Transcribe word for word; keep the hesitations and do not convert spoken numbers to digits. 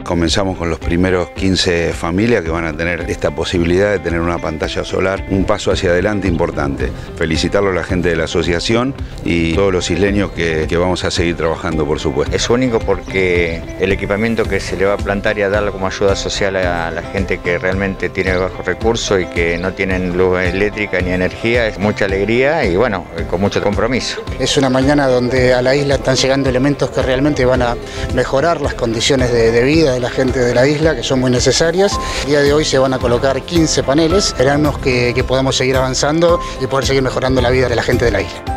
Comenzamos con los primeros quince familias que van a tener esta posibilidad de tener una pantalla solar, un paso hacia adelante importante. Felicitarlo a la gente de la asociación y todos los isleños que, que vamos a seguir trabajando, por supuesto. Es único porque el equipamiento que se le va a plantar y a darle como ayuda social a la gente que realmente tiene bajos recursos y que no tienen luz eléctrica ni energía es mucha alegría y bueno, con mucho compromiso. Es una mañana donde a la isla están llegando elementos que realmente van a mejorar las condiciones de, de vida de la gente de la isla, que son muy necesarias. El día de hoy se van a colocar quince paneles, esperamos que, que podamos seguir avanzando y poder seguir mejorando la vida de la gente de la isla.